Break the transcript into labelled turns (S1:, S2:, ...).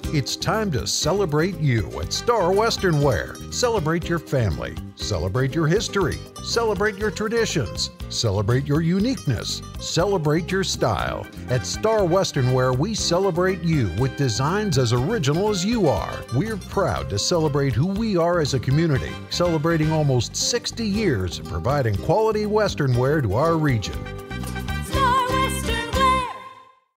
S1: It's time to celebrate you at Star Western Wear. Celebrate your family. Celebrate your history. Celebrate your traditions. Celebrate your uniqueness. Celebrate your style. At Star Western Wear, we celebrate you with designs as original as you are. We're proud to celebrate who we are as a community, celebrating almost 60 years of providing quality Western wear to our region.